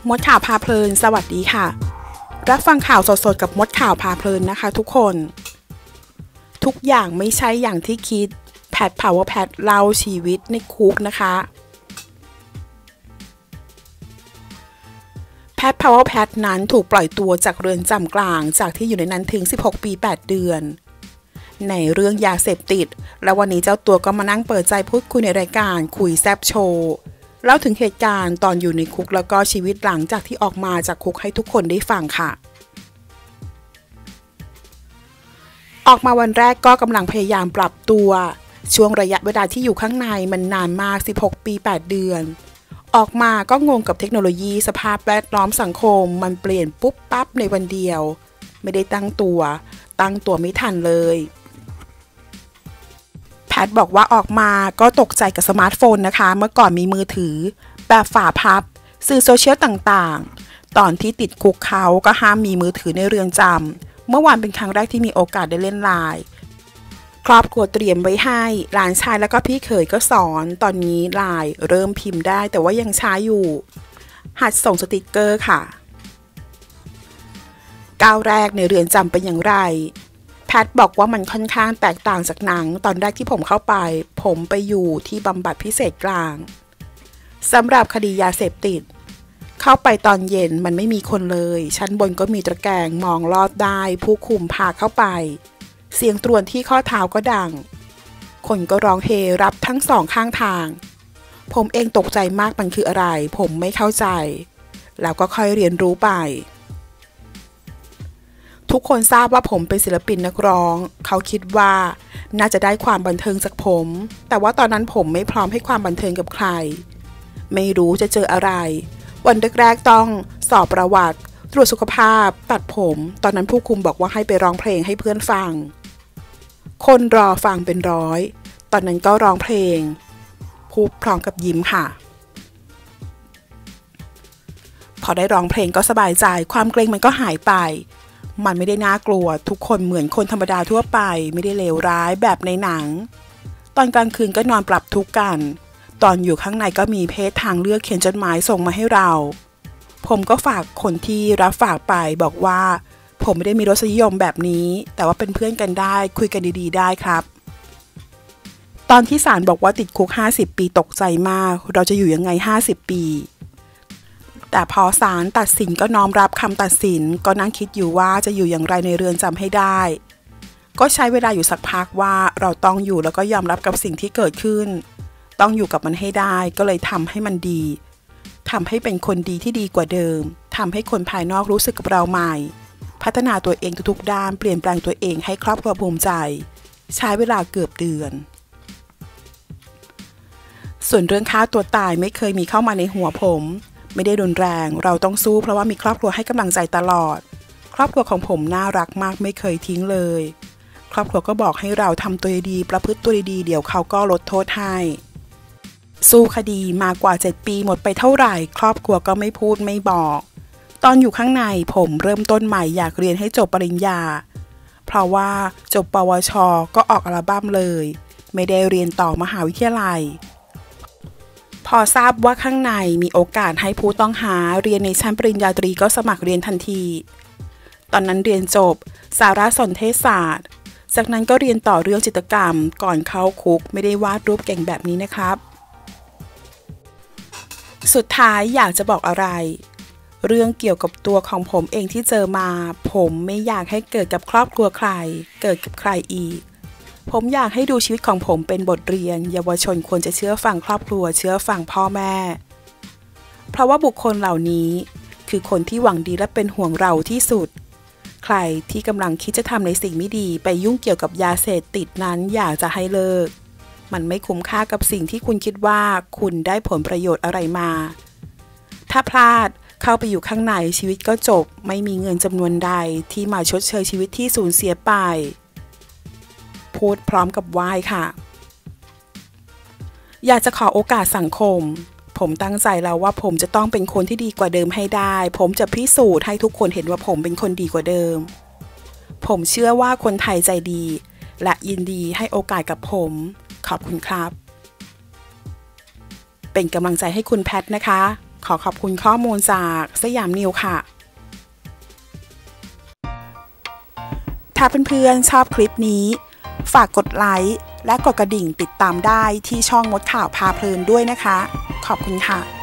มดข่าวพาเพลินสวัสดีค่ะรับฟังข่าวสดๆกับมดข่าวพาเพลินนะคะทุกคนทุกอย่างไม่ใช่อย่างที่คิดแพทพาวเวอร์แพทเล่าชีวิตในคุกนะคะแพทพาวเวอร์แพทนั้นถูกปล่อยตัวจากเรือนจำกลางจากที่อยู่ในนั้นถึง16 ปี 8 เดือนในเรื่องยาเสพติดและวันนี้เจ้าตัวก็มานั่งเปิดใจพูดคุยในรายการคุยแซบโชว์เล่าถึงเหตุการณ์ตอนอยู่ในคุกแล้วก็ชีวิตหลังจากที่ออกมาจากคุกให้ทุกคนได้ฟังค่ะออกมาวันแรกก็กำลังพยายามปรับตัวช่วงระยะเวลาที่อยู่ข้างในมันนานมาก16 ปี 8 เดือนออกมาก็งงกับเทคโนโลยีสภาพแวดล้อมสังคมมันเปลี่ยนปุ๊บปั๊บในวันเดียวไม่ได้ตั้งตัวไม่ทันเลยแพทบอกว่าออกมาก็ตกใจกับสมาร์ทโฟนนะคะเมื่อก่อนมีมือถือแบบฝาพับสื่อโซเชียลต่างๆตอนที่ติดคุกเขาก็ห้ามมีมือถือในเรือนจำเมื่อวานเป็นครั้งแรกที่มีโอกาสได้เล่นไลน์ครอบครัวเตรียมไว้ให้หลานชายแล้วก็พี่เขยก็สอนตอนนี้ไลน์เริ่มพิมพ์ได้แต่ว่ายังช้าอยู่หัดส่งสติกเกอร์ค่ะก้าวแรกในเรือนจำเป็นอย่างไรแพทบอกว่ามันค่อนข้างแตกต่างจากหนังตอนแรกที่ผมเข้าไปผมไปอยู่ที่บำบัดพิเศษกลางสำหรับคดียาเสพติดเข้าไปตอนเย็นมันไม่มีคนเลยชั้นบนก็มีตะแกรงมองลอดได้ผู้คุมพาเข้าไปเสียงตรวนที่ข้อเท้าก็ดังคนก็ร้องเฮรับทั้งสองข้างทางผมเองตกใจมากมันคืออะไรผมไม่เข้าใจแล้วก็ค่อยเรียนรู้ไปทุกคนทราบว่าผมเป็นศิลปินนักร้องเขาคิดว่าน่าจะได้ความบันเทิงจากผมแต่ว่าตอนนั้นผมไม่พร้อมให้ความบันเทิงกับใครไม่รู้จะเจออะไรวันแรกๆต้องสอบประวัติตรวจสุขภาพตัดผมตอนนั้นผู้คุมบอกว่าให้ไปร้องเพลงให้เพื่อนฟังคนรอฟังเป็นร้อยตอนนั้นก็ร้องเพลงพูดพร้อมกับยิ้มค่ะพอได้ร้องเพลงก็สบายใจความเกรงมันก็หายไปมันไม่ได้น่ากลัวทุกคนเหมือนคนธรรมดาทั่วไปไม่ได้เลวร้ายแบบในหนังตอนกลางคืนก็นอนปรับทุกข์กันตอนอยู่ข้างในก็มีเพศทางเลือกเขียนจดหมายส่งมาให้เราผมก็ฝากคนที่รับฝากไปบอกว่าผมไม่ได้มีรสนิยมแบบนี้แต่ว่าเป็นเพื่อนกันได้คุยกันดีๆได้ครับตอนที่ศาลบอกว่าติดคุก50 ปีตกใจมากเราจะอยู่ยังไง50 ปีแต่พอศาลตัดสินก็น้อมรับคำตัดสินก็นั่งคิดอยู่ว่าจะอยู่อย่างไรในเรือนจำให้ได้ก็ใช้เวลาอยู่สักพักว่าเราต้องอยู่แล้วก็ยอมรับกับสิ่งที่เกิดขึ้นต้องอยู่กับมันให้ได้ก็เลยทำให้มันดีทำให้เป็นคนดีที่ดีกว่าเดิมทำให้คนภายนอกรู้สึกกับเราใหม่พัฒนาตัวเองทุกๆด้านเปลี่ยนแปลงตัวเองให้ครอบครัวภูมิใจใช้เวลาเกือบเดือนส่วนเรื่องฆ่าตัวตายไม่เคยมีเข้ามาในหัวผมไม่ได้รุนแรงเราต้องสู้เพราะว่ามีครอบครัวให้กำลังใจตลอดครอบครัวของผมน่ารักมากไม่เคยทิ้งเลยครอบครัวก็บอกให้เราทำตัวดีประพฤติตัวดีเดี๋ยวเขาก็ลดโทษให้สู้คดีมากว่า7 ปีหมดไปเท่าไหร่ครอบครัวก็ไม่พูดไม่บอกตอนอยู่ข้างในผมเริ่มต้นใหม่อยากเรียนให้จบปริญญาเพราะว่าจบปวชก็ออกอัลบั้มเลยไม่ได้เรียนต่อมหาวิทยาลัยพอทราบว่าข้างในมีโอกาสให้ผู้ต้องหาเรียนในชั้นปริญญาตรีก็สมัครเรียนทันทีตอนนั้นเรียนจบสารสนเทศศาสตร์จากนั้นก็เรียนต่อเรื่องจิตรกรรมก่อนเข้าคุกไม่ได้วาดรูปเก่งแบบนี้นะครับสุดท้ายอยากจะบอกอะไรเรื่องเกี่ยวกับตัวของผมเองที่เจอมาผมไม่อยากให้เกิดกับครอบครัวใครเกิดกับใครอีกผมอยากให้ดูชีวิตของผมเป็นบทเรียนเยาวชนควรจะเชื่อฟังครอบครัวเชื่อฟังพ่อแม่เพราะว่าบุคคลเหล่านี้คือคนที่หวังดีและเป็นห่วงเราที่สุดใครที่กำลังคิดจะทำในสิ่งไม่ดีไปยุ่งเกี่ยวกับยาเสพติดนั้นอยากจะให้เลิกมันไม่คุ้มค่ากับสิ่งที่คุณคิดว่าคุณได้ผลประโยชน์อะไรมาถ้าพลาดเข้าไปอยู่ข้างในชีวิตก็จบไม่มีเงินจำนวนใดที่มาชดเชยชีวิตที่สูญเสียไปพูดพร้อมกับไหว้ค่ะอยากจะขอโอกาสสังคมผมตั้งใจแล้วว่าผมจะต้องเป็นคนที่ดีกว่าเดิมให้ได้ผมจะพิสูจน์ให้ทุกคนเห็นว่าผมเป็นคนดีกว่าเดิมผมเชื่อว่าคนไทยใจดีและยินดีให้โอกาสกับผมขอบคุณครับเป็นกำลังใจให้คุณแพทนะคะขอขอบคุณข้อมูลจากสยามนิวค่ะถ้าเพื่อนๆชอบคลิปนี้ฝากกดไลค์และกดกระดิ่งติดตามได้ที่ช่องมดข่าวพาเพลินด้วยนะคะขอบคุณค่ะ